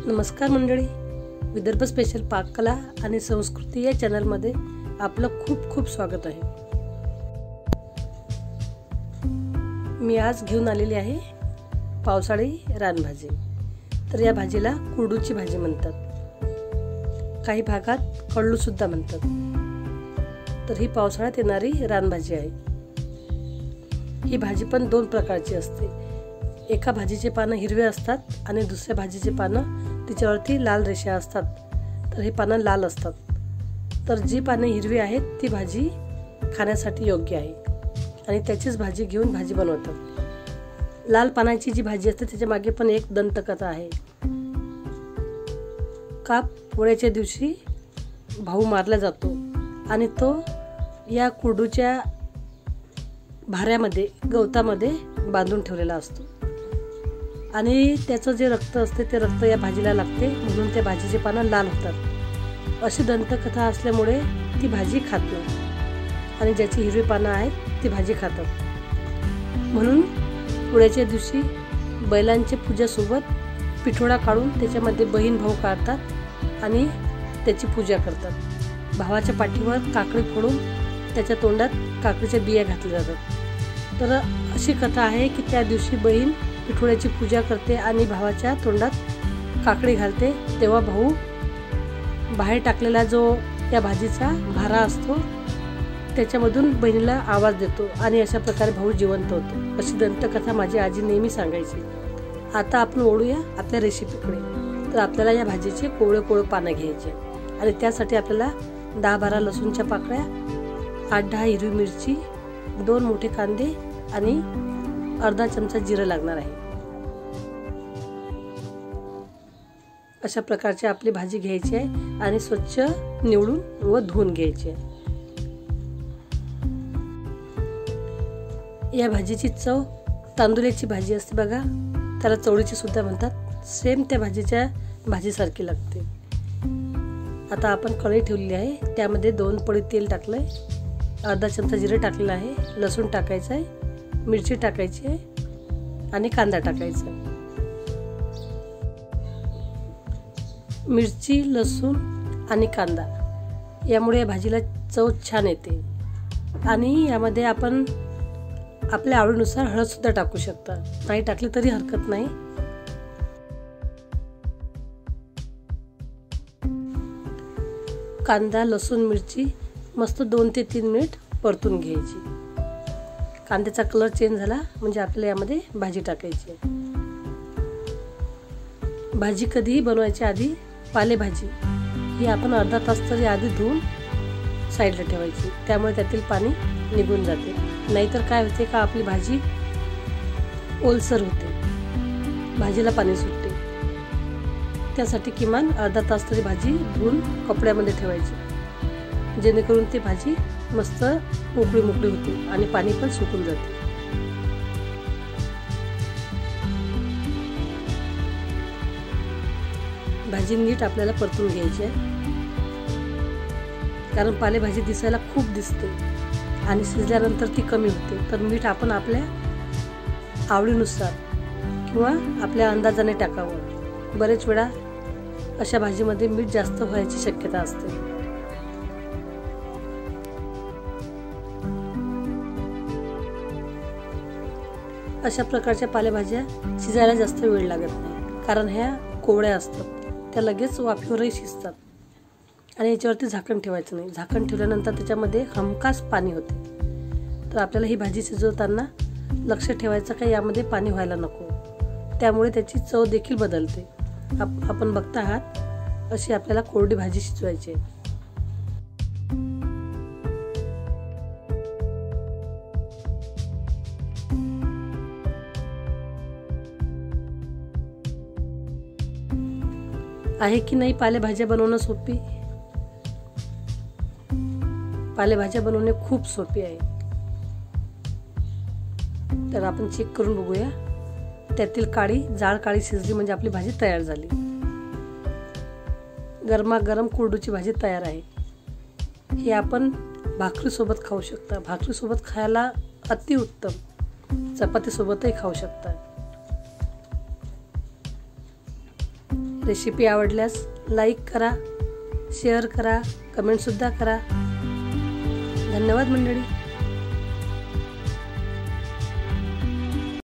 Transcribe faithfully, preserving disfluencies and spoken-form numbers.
नमस्कार मंडळी, विदर्भ स्पेशल पाककला आणि संस्कृती या चॅनलमध्ये आपलं खूप खूप स्वागत आहे। मी आज घेऊन आलेली आहे पावसाळी रानभाजी। तर या भाजीला कुरडूची भाजी म्हणतात, काही भागात कळलू सुद्धा म्हणतात। तर ही पावसाळ्यात येणारी रानभाजी आहे। ही भाजी पण दोन प्रकारची असते। एका भाजीचे पानं हिरवे असतात आणि दुसऱ्या भाजीचे पानं तिच्यावरती लाल रेषा असतात। तर हे पानं लाल असतात। तर जी पाने हिरवी आहेत ती भाजी खाण्यासाठी योग्य आहे आणि त्याचीच भाजी घेऊन भाजी बनवतात। लाल पानाची जी भाजी असते त्याच्या मागे पण एक दंतकथा आहे। का पोळ्याच्या दिवशी भाऊ मारला जातो आणि तो या कुरडूच्या भाऱ्यामध्ये गवतामध्ये बांधून ठेवलेला असतो आणि त्याचं जे रक्त असते ते रक्त या भाजीला लागते, म्हणून त्या भाजीचे पानं लाल होतात। अशी दंतकथा असल्यामुळे ती भाजी खात नाही आणि ज्याची हिरवी पानं आहेत ती भाजी खातात। म्हणून पोळ्याच्या दिवशी बैलांची पूजासोबत पिठोडा काढून त्याच्यामध्ये बहीण भाऊ काढतात आणि त्याची पूजा करतात। भावाच्या पाठीवर काकडी फोडून त्याच्या तोंडात काकडीच्या बिया घातल्या जातात। तर अशी कथा आहे की त्या दिवशी बहीण पिठोड्याची पूजा करते आणि भावाच्या तोंडात काकडी घालते, तेव्हा भाऊ बाहेर टाकलेला जो या भाजीचा भारा असतो त्याच्यामधून बहिणीला आवाज देतो आणि अशा प्रकारे भाऊ जिवंत होतो। अशी दंतकथा माझी आजी नेहमी सांगायची। आता आपण ओढूया आपल्या रेसिपीकडे। तर आपल्याला या भाजीचे कोवळे कोवळे पानं घ्यायचे आणि त्यासाठी आपल्याला दहा बारा लसूणच्या पाकळ्या, आठ दहा हिरवी मिरची, दोन मोठे कांदे आणि अर्धा चमचा जिरं लागणार आहे। अशा प्रकारची आपली भाजी घ्यायची आहे आणि स्वच्छ निवडून व धुवून घ्यायची आहे। या भाजीची चव तांदुळाची भाजी असते बघा, त्याला चवळीची सुद्धा म्हणतात, सेम त्या भाजीच्या भाजीसारखी लागते। आता आपण कढई ठेवलेली आहे, त्यामध्ये दोन पळी तेल टाकलंय, अर्धा चमचा जिरे टाकलेला आहे, लसूण टाकायचं आहे, मिरची टाकायची आहे आणि कांदा टाकायचा। मिरची, लसूण आणि कांदा यामुळे या भाजीला चव छान येते आणि यामध्ये आपण आपल्या आवडीनुसार हळद सुद्धा टाकू शकता, नाही टाकली तरी हरकत नाही। कांदा, लसूण, मिरची मस्त दोन ते तीन मिनिट परतून घ्यायची। कांद्याचा कलर चेंज झाला म्हणजे आपल्याला यामध्ये भाजी टाकायची आहे। भाजी कधीही बनवायच्या आधी पालेभाजी ही आपण अर्धा तास तरी आधी धुवून साईडला ठेवायची, त्यामुळे त्यातील पाणी निघून जाते। नाहीतर काय होते का आपली भाजी ओलसर होते, भाजीला पाणी सुटते। त्यासाठी किमान अर्धा तास तरी भाजी धुवून कपड्यामध्ये ठेवायची, जेणेकरून ती भाजी मस्त मोकळी मोकळी होते आणि पाणी पण सुकून जाते। भाजी नीट आपल्याला परतून घ्यायची आहे, कारण पालेभाजी दिसायला खूप दिसते आणि शिजल्यानंतर ती कमी होते। तर मीठ आपण आपल्या आवडीनुसार किंवा आपल्या अंदाजाने टाकावं। बरेच वेळा अशा भाजीमध्ये मीठ जास्त व्हायची शक्यता असते। अशा प्रकारच्या पालेभाज्या शिजायला जास्त वेळ लागत नाही, कारण ह्या कोवळ्या असतात, त्या लगेच वाफेवरही शिजतात आणि याच्यावरती झाकण ठेवायचं नाही। झाकण ठेवल्यानंतर त्याच्यामध्ये हमखास पाणी होते। तर आपल्याला ही भाजी शिजवताना लक्ष ठेवायचं का यामध्ये पाणी व्हायला नको, त्यामुळे त्याची चव देखील बदलते। आप आपण बघता आहात अशी आपल्याला कोरडी भाजी शिजवायची आहे। आहे की नाही पालेभाज्या बनवणं सोपी? पालेभाज्या बनवणे खूप सोपी आहे। तर आपण चेक करून बघूया, त्यातील काळी जाळ काळी शिजली म्हणजे आपली भाजी तयार झाली। गरमागरम कुरडूची भाजी तयार आहे। ही आपण भाकरी सोबत खाऊ शकता, भाकरी सोबत खायला अतिउत्तम, चपाती सोबतही खाऊ शकता। रेसिपी आवडल्यास लाईक करा, शेअर करा, कमेंटसुद्धा करा. धन्यवाद मंडळी.